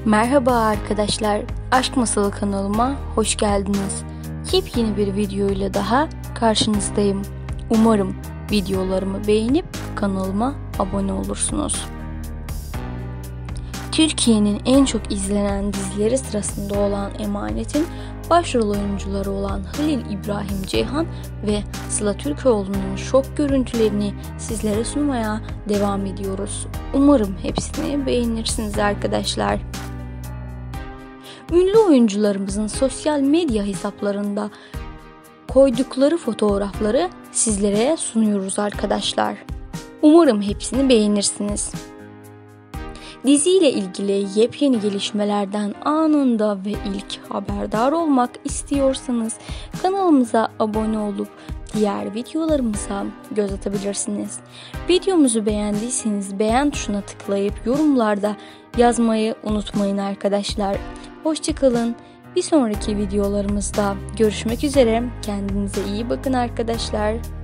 Merhaba arkadaşlar, Aşk Masalı kanalıma hoş geldiniz. Yepyeni bir videoyla daha karşınızdayım. Umarım videolarımı beğenip kanalıma abone olursunuz. Türkiye'nin en çok izlenen dizileri sırasında olan Emanet'in başrol oyuncuları olan Halil İbrahim Ceyhan ve Sıla Türkoğlu'nun şok görüntülerini sizlere sunmaya devam ediyoruz. Umarım hepsini beğenirsiniz arkadaşlar. Ünlü oyuncularımızın sosyal medya hesaplarında koydukları fotoğrafları sizlere sunuyoruz arkadaşlar. Umarım hepsini beğenirsiniz. Diziyle ilgili yepyeni gelişmelerden anında ve ilk haberdar olmak istiyorsanız kanalımıza abone olup diğer videolarımıza göz atabilirsiniz. Videomuzu beğendiyseniz beğen tuşuna tıklayıp yorumlarda yazmayı unutmayın arkadaşlar. Hoşçakalın. Bir sonraki videolarımızda görüşmek üzere. Kendinize iyi bakın arkadaşlar.